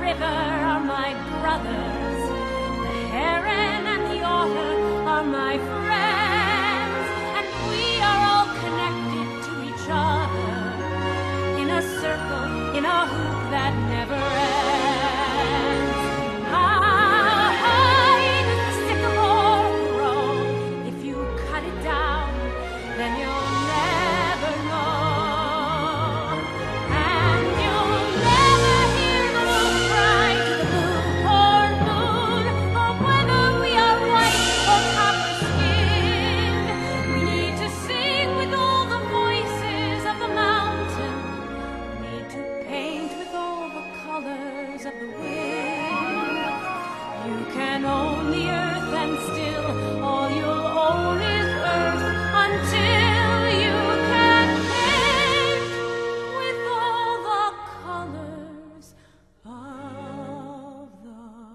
river are my brothers. The heron and the otter are my friends. And we are all connected to each other in a circle, in a hoop that never ends. How high does the sycamore grow? If you cut it down, then you'll never know. And you'll never hear the moon cry to the blue-horned moon, or whether we are white or copper-skinned. We need to sing with all the voices of the mountain, need to paint with all the colors of the wind. You can own the earth, and still all you'll own is earth, until you can paint with all the colors of the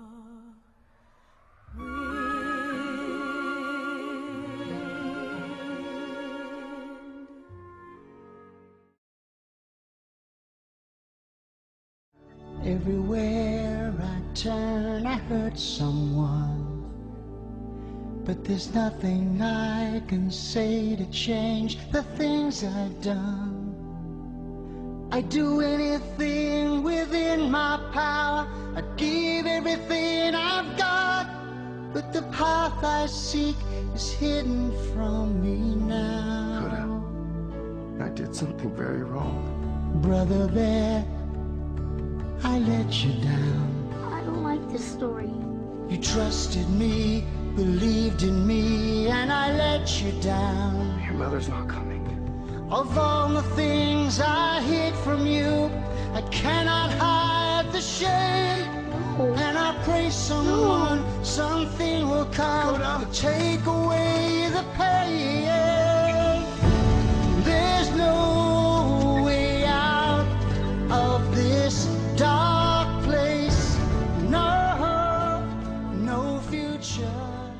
wind. Everywhere I turn, I hurt someone. But there's nothing I can say to change the things I've done. I'd do anything within my power. I'd give everything I've got. But the path I seek is hidden from me now. Coda, I did something very wrong. Brother Bear, I let you down. I don't like this story. You trusted me, believed in me, and I let you down. Your mother's not coming. Of all the things I hid from you, I cannot hide the shame. And I pray someone, something will come to take away the pain. There's no way out of this dark place. No, no future.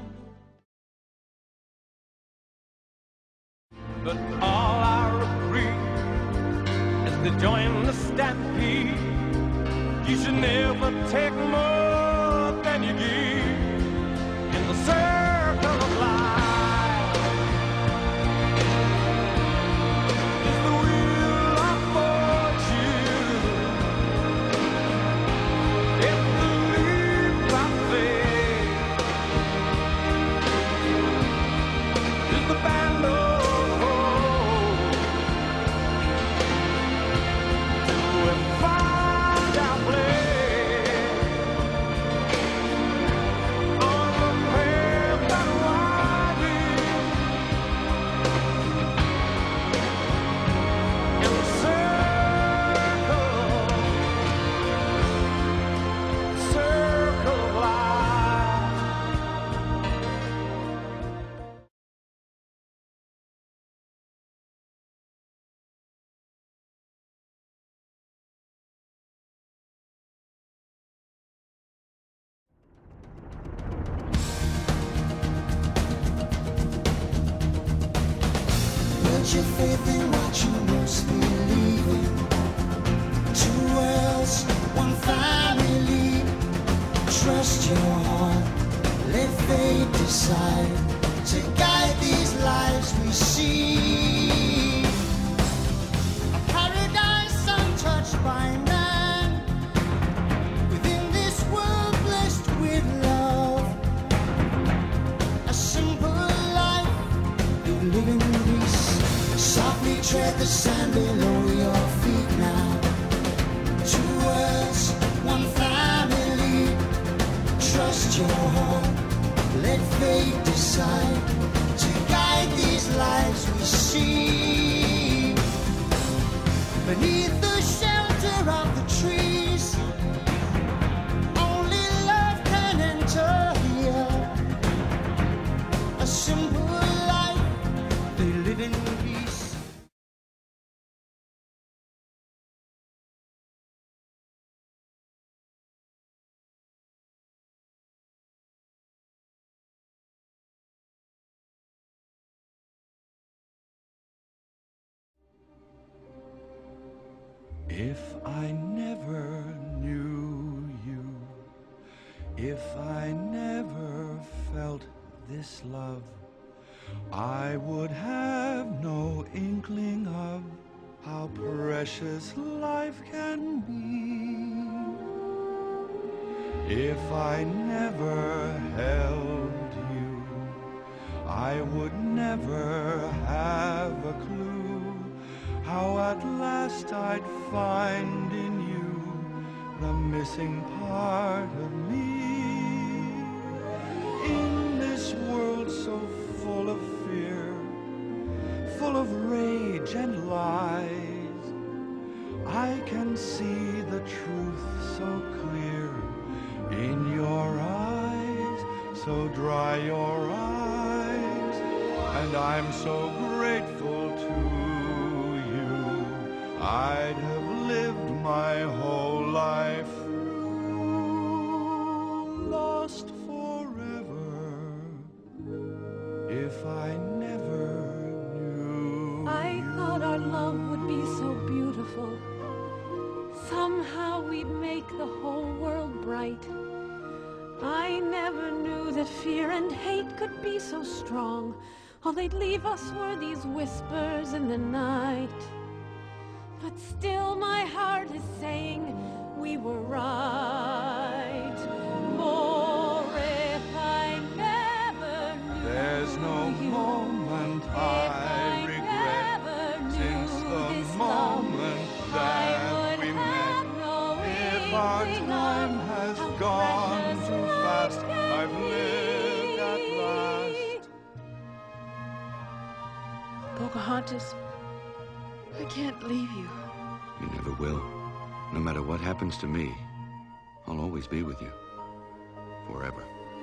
But all I agree is to join the stampede. You should never take more than you give in the circle of life. It's the wheel of fortune. It's the leap of faith. It's the band of Put your faith in what you most believe in. Two worlds, one family. Trust your heart, let fate decide to guide these lives we see. A paradise untouched by man, within this world blessed with love. A simple life, you live in peace. Softly tread the sand below your feet now. Two worlds, one family. Trust your heart, let fate decide to guide these lives we see. Beneath the shelter of the trees, only love can enter here. A simple life, they live in peace. If I never knew you, If I never felt this love, I would have no inkling of how precious life can be. If I never held you, I would never have a clue how at last I'd find in you the missing part of me. In this world so full of fear, full of rage and lies, I can see the truth so clear in your eyes. So dry your eyes, and I'm so grateful to you. I'd have lived my whole life through, lost forever, if I never knew I thought our love would be so beautiful. Somehow we'd make the whole world bright. I never knew that fear and hate could be so strong. All they'd leave us were these whispers in the night. But still my heart is saying we were right. For if I never knew there's no you, moment I regret since the moment that we met. If our time has gone too fast, I've lived at last. Pocahontas, I can't leave you. You never will. No matter what happens to me, I'll always be with you. Forever.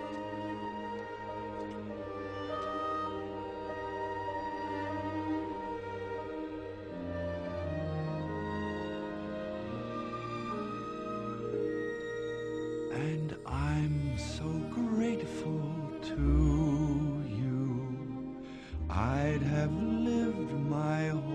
And I'm so grateful to you. I'd have lived my whole